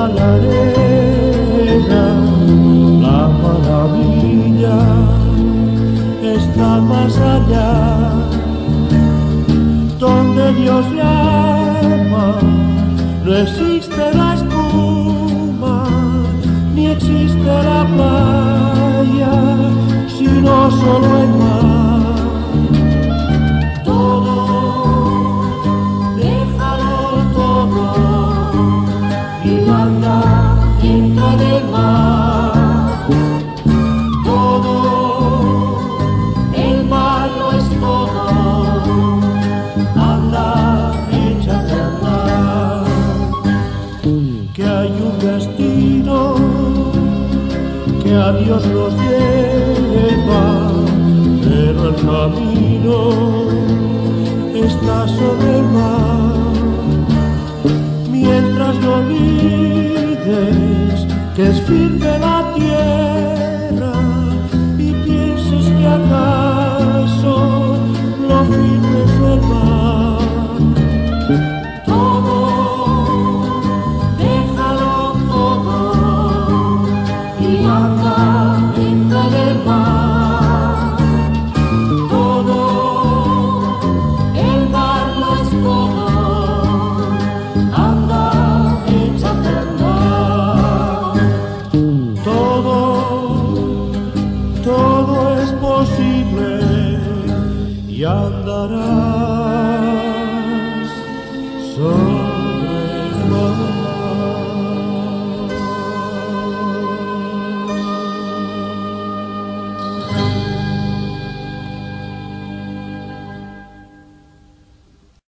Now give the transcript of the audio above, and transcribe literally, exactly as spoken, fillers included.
la arena, la maravilla está más allá, donde Dios llama, no existe la espuma, ni existe la playa, sino solo el mar. Todo, déjalo todo, y anda dentro del mar. Todo, el mar lo es todo, anda, échate a andar. Que hay un destino que a Dios nos lleva, pero el camino está sobre el mar. Mientras no olvides que es firme la tierra y pienses que acaso lo firme es el mar. Todo, déjalo todo y anda dentro del mar. Todo, el mar lo es todo, anda, échate a andar. Todo, todo es posible y andarás solo.